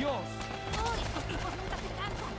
Dios! ¡Oh, estos tipos nunca se cansan!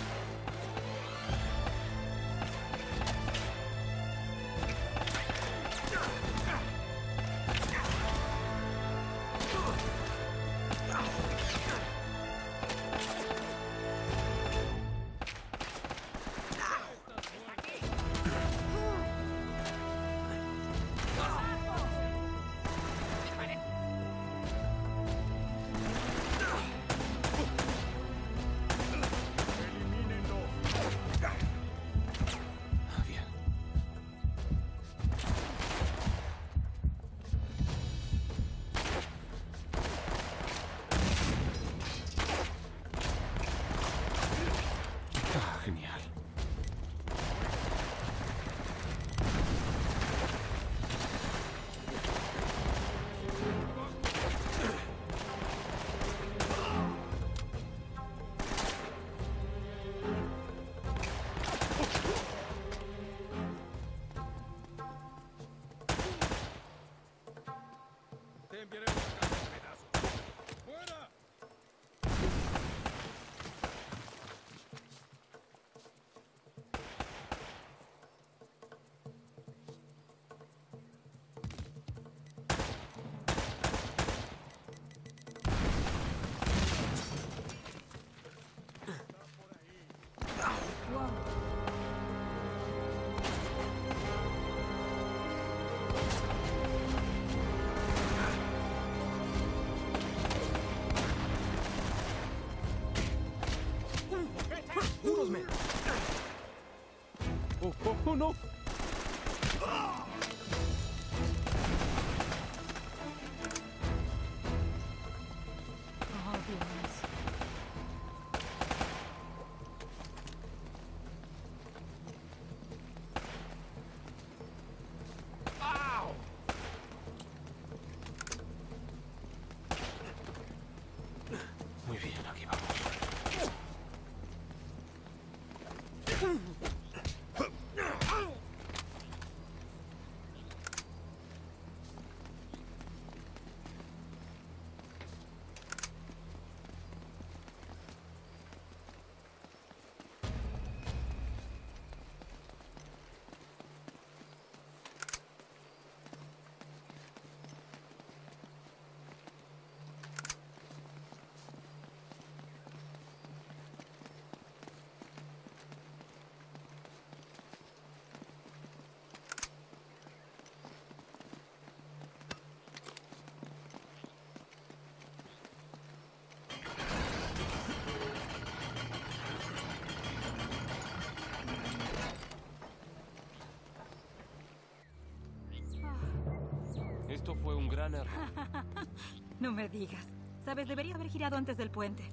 Bien. Genial. Te enviaré una caja de pedazos. ¡Fuera! ¡Unos menos! ¡Oh, no! ¡Oh, Dios! Muy bien, aquí vamos. Esto fue un gran error. No me digas. Sabes, debería haber girado antes del puente.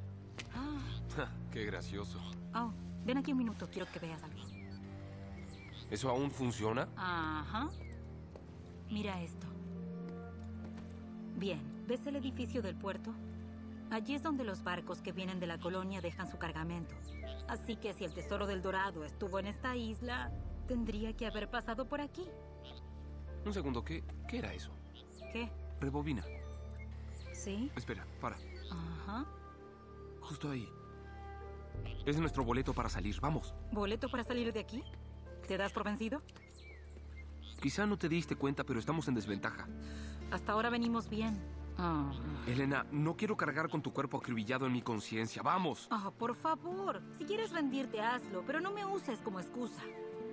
Qué gracioso. Oh, ven aquí un minuto. Quiero que veas algo. ¿Eso aún funciona? Ajá. Mira esto. Bien, ¿ves el edificio del puerto? Allí es donde los barcos que vienen de la colonia dejan su cargamento. Así que si el tesoro del Dorado estuvo en esta isla, tendría que haber pasado por aquí. Un segundo, ¿qué era eso? ¿Qué? Rebobina. ¿Sí? Espera, para. Ajá. Justo ahí. Es nuestro boleto para salir. Vamos. ¿Boleto para salir de aquí? ¿Te das por vencido? Quizá no te diste cuenta, pero estamos en desventaja. Hasta ahora venimos bien. Elena, no quiero cargar con tu cuerpo acribillado en mi conciencia. ¡Vamos! Por favor. Si quieres rendirte, hazlo, pero no me uses como excusa.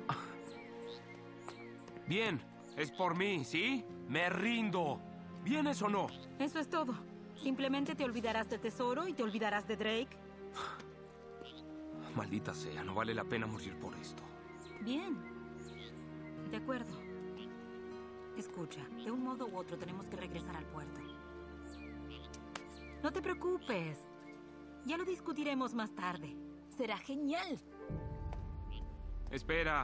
Bien, es por mí, ¿sí? Me rindo. ¿Vienes o no? Eso es todo. Simplemente te olvidarás del tesoro y te olvidarás de Drake. Maldita sea, no vale la pena morir por esto. Bien. De acuerdo. Escucha, de un modo u otro tenemos que regresar al puerto. No te preocupes. Ya lo discutiremos más tarde. Será genial. Espera.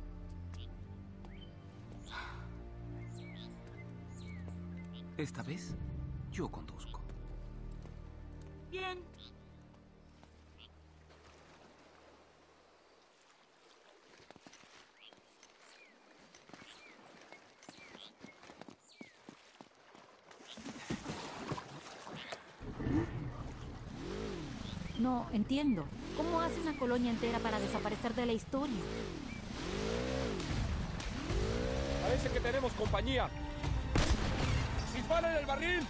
Esta vez, yo conduzco. Bien. No entiendo. ¿Cómo hace una colonia entera para desaparecer de la historia? Parece que tenemos compañía. ¡Disparen el barril!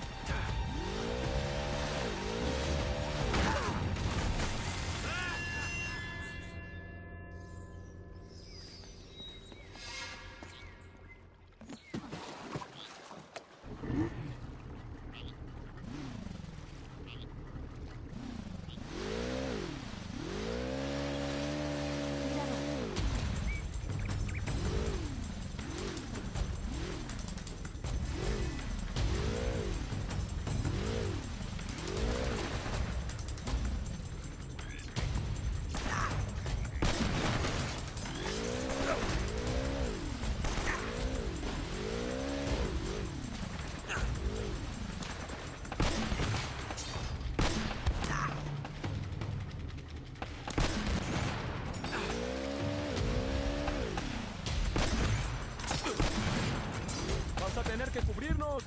Vas a tener que cubrirnos.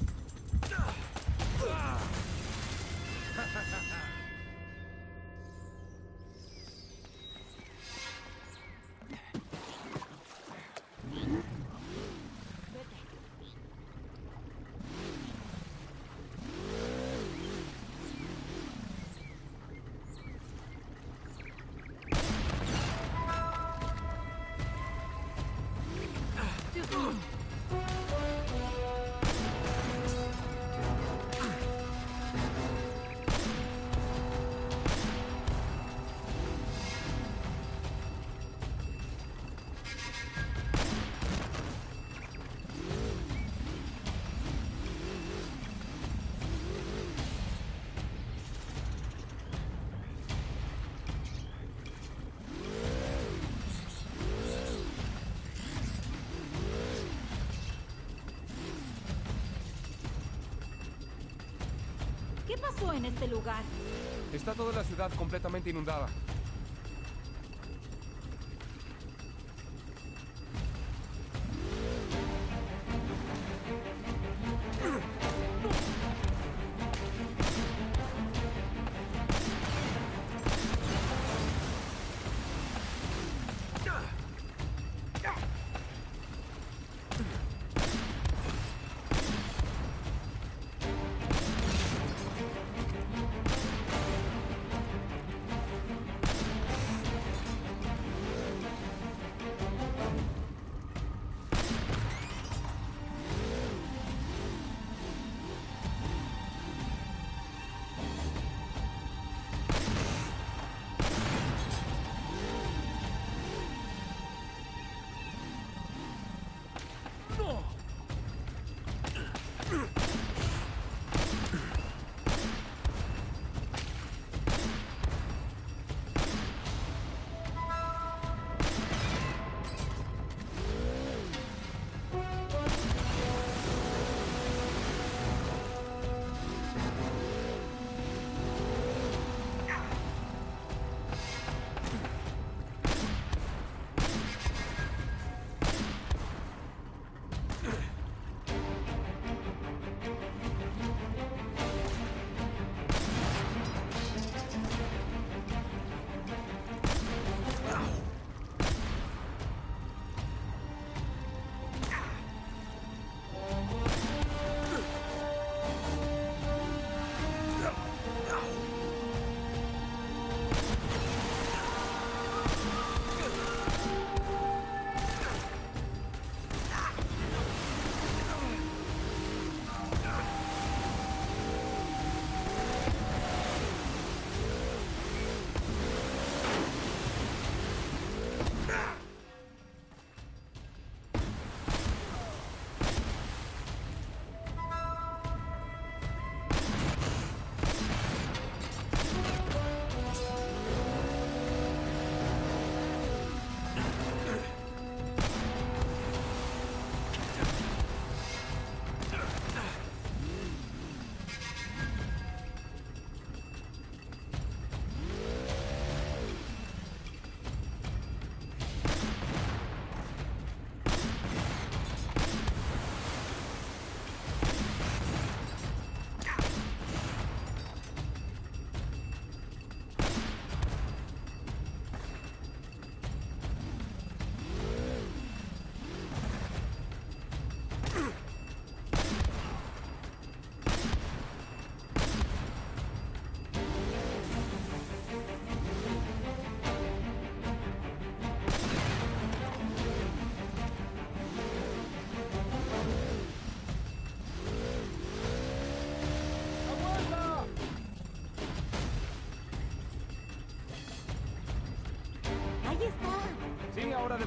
¿Qué pasó en este lugar? Está toda la ciudad completamente inundada.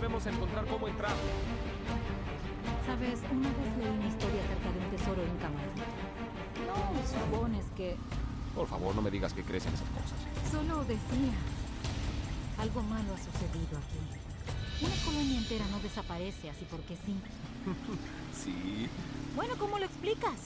debemos encontrar cómo entrar. Sabes, una vez leí una historia acerca de un tesoro inca maldito. No supones que... Por favor, no me digas que crees en esas cosas. Solo decía. Algo malo ha sucedido aquí. Una colonia entera no desaparece así porque sí. Sí. Bueno, ¿cómo lo explicas?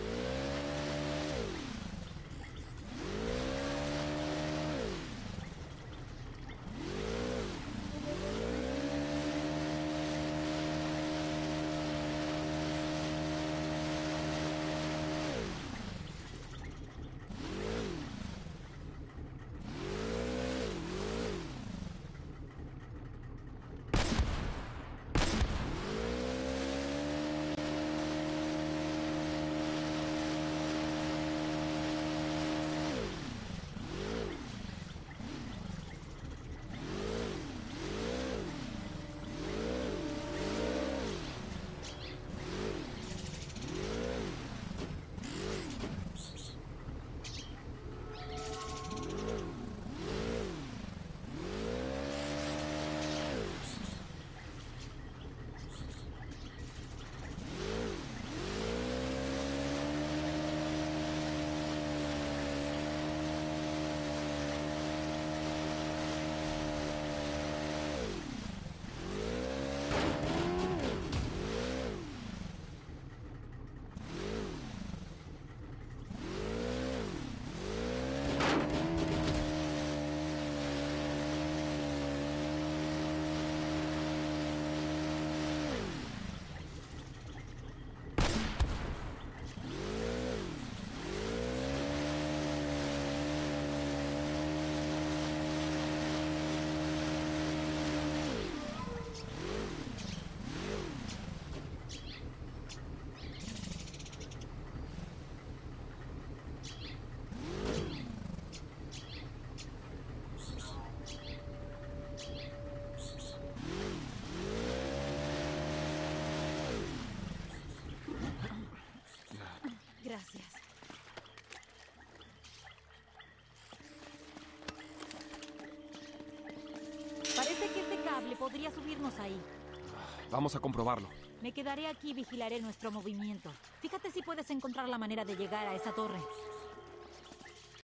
Gracias. Parece que este cable podría subirnos ahí. Vamos a comprobarlo. Me quedaré aquí y vigilaré nuestro movimiento. Fíjate si puedes encontrar la manera de llegar a esa torre.